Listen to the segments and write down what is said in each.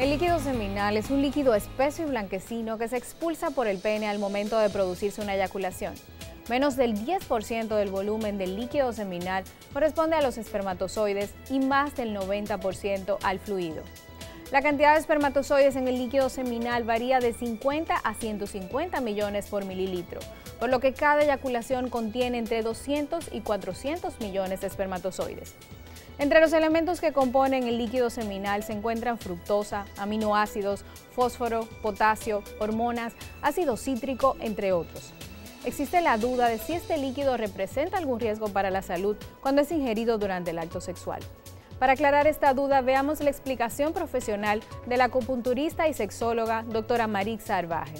El líquido seminal es un líquido espeso y blanquecino que se expulsa por el pene al momento de producirse una eyaculación. Menos del 10% del volumen del líquido seminal corresponde a los espermatozoides y más del 90% al fluido. La cantidad de espermatozoides en el líquido seminal varía de 50 a 150 millones por mililitro, por lo que cada eyaculación contiene entre 200 y 400 millones de espermatozoides. Entre los elementos que componen el líquido seminal se encuentran fructosa, aminoácidos, fósforo, potasio, hormonas, ácido cítrico, entre otros. Existe la duda de si este líquido representa algún riesgo para la salud cuando es ingerido durante el acto sexual. Para aclarar esta duda, veamos la explicación profesional de la acupunturista y sexóloga doctora Marixa Arbaje.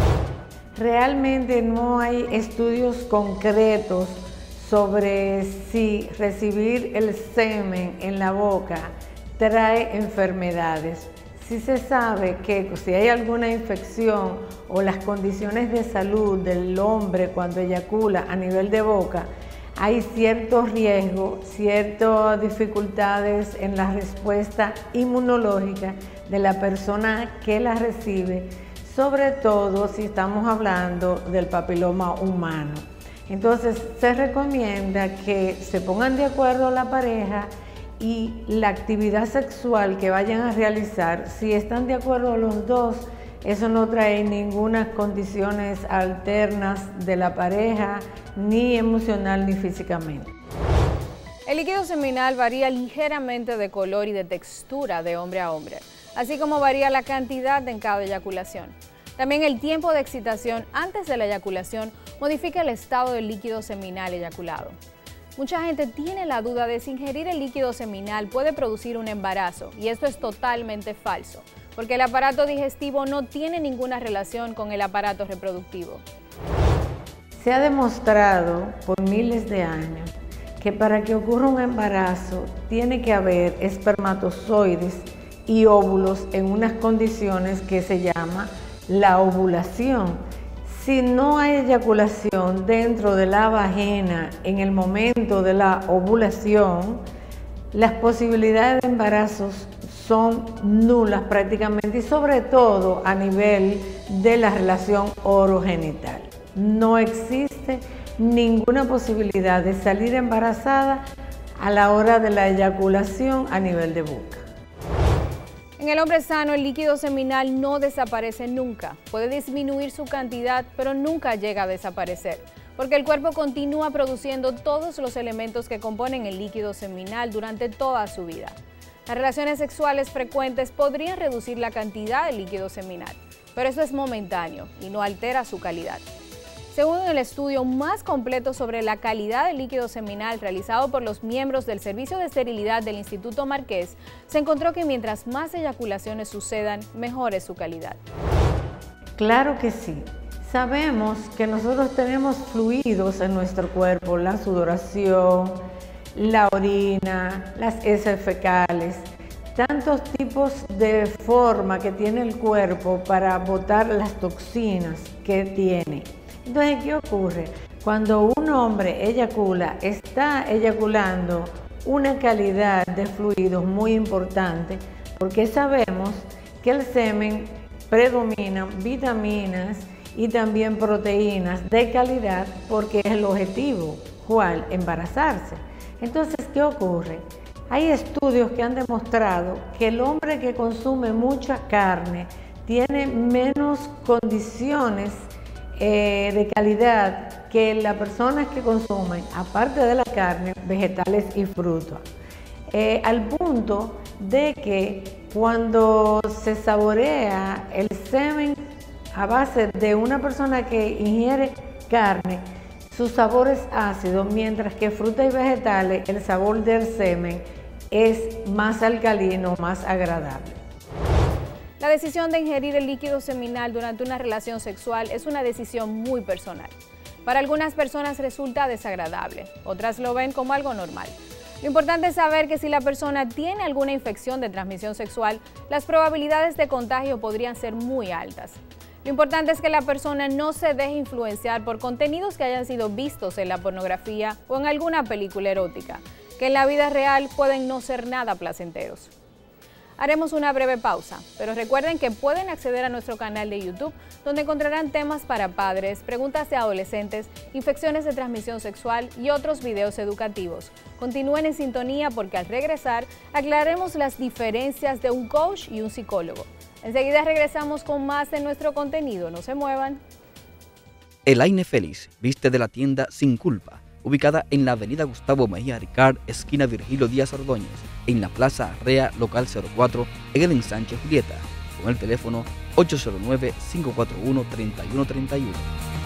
Realmente no hay estudios concretos sobre si recibir el semen en la boca trae enfermedades. Sí se sabe que si hay alguna infección o las condiciones de salud del hombre cuando eyacula a nivel de boca, hay cierto riesgo, ciertas dificultades en la respuesta inmunológica de la persona que la recibe, sobre todo si estamos hablando del papiloma humano. Entonces se recomienda que se pongan de acuerdo la pareja y la actividad sexual que vayan a realizar, si están de acuerdo los dos, eso no trae ninguna condiciones alternas de la pareja, ni emocional ni físicamente. El líquido seminal varía ligeramente de color y de textura de hombre a hombre, así como varía la cantidad en cada eyaculación. También el tiempo de excitación antes de la eyaculación modifica el estado del líquido seminal eyaculado. Mucha gente tiene la duda de si ingerir el líquido seminal puede producir un embarazo, y esto es totalmente falso, porque el aparato digestivo no tiene ninguna relación con el aparato reproductivo. Se ha demostrado por miles de años que para que ocurra un embarazo tiene que haber espermatozoides y óvulos en unas condiciones que se llama la ovulación. Si no hay eyaculación dentro de la vagina en el momento de la ovulación, las posibilidades de embarazos son nulas prácticamente, y sobre todo a nivel de la relación orogenital. No existe ninguna posibilidad de salir embarazada a la hora de la eyaculación a nivel de boca. En el hombre sano, el líquido seminal no desaparece nunca. Puede disminuir su cantidad, pero nunca llega a desaparecer, porque el cuerpo continúa produciendo todos los elementos que componen el líquido seminal durante toda su vida. Las relaciones sexuales frecuentes podrían reducir la cantidad de líquido seminal, pero eso es momentáneo y no altera su calidad. Según el estudio más completo sobre la calidad del líquido seminal realizado por los miembros del Servicio de Esterilidad del Instituto Marqués, se encontró que mientras más eyaculaciones sucedan, mejor es su calidad. Claro que sí. Sabemos que nosotros tenemos fluidos en nuestro cuerpo, la sudoración, la orina, las heces fecales, tantos tipos de forma que tiene el cuerpo para botar las toxinas que tiene. Entonces, ¿qué ocurre? Cuando un hombre eyacula, está eyaculando una calidad de fluidos muy importante, porque sabemos que el semen predomina vitaminas y también proteínas de calidad, porque es el objetivo, ¿cuál? Embarazarse. Entonces, ¿qué ocurre? Hay estudios que han demostrado que el hombre que consume mucha carne tiene menos condiciones de calidad que las personas que consumen, aparte de la carne, vegetales y frutos. Al punto de que cuando se saborea el semen a base de una persona que ingiere carne, su sabor es ácido, mientras que frutas y vegetales, el sabor del semen es más alcalino, más agradable. La decisión de ingerir el líquido seminal durante una relación sexual es una decisión muy personal. Para algunas personas resulta desagradable, otras lo ven como algo normal. Lo importante es saber que si la persona tiene alguna infección de transmisión sexual, las probabilidades de contagio podrían ser muy altas. Lo importante es que la persona no se deje influenciar por contenidos que hayan sido vistos en la pornografía o en alguna película erótica, que en la vida real pueden no ser nada placenteros. Haremos una breve pausa, pero recuerden que pueden acceder a nuestro canal de YouTube, donde encontrarán temas para padres, preguntas de adolescentes, infecciones de transmisión sexual y otros videos educativos. Continúen en sintonía porque al regresar aclararemos las diferencias de un coach y un psicólogo. Enseguida regresamos con más de nuestro contenido, no se muevan. Elaine Félix viste de la tienda Sin Culpa, ubicada en la avenida Gustavo Mejía Ricard, esquina Virgilio Díaz Ordóñez, en la Plaza Arrea, local 04, en el ensanche Julieta, con el teléfono 809-541-3131.